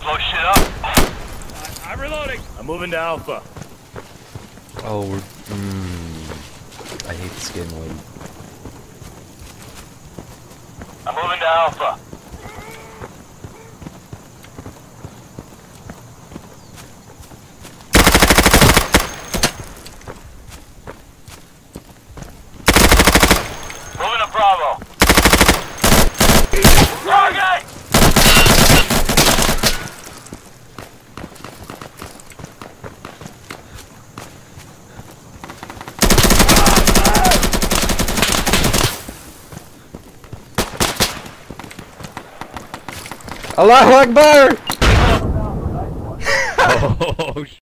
Blow shit up. I'm reloading. I'm moving to Alpha. Oh, we're... I hate the skin win. I'm moving to Alpha. Moving to Bravo. Target! Allahu Akbar! Oh,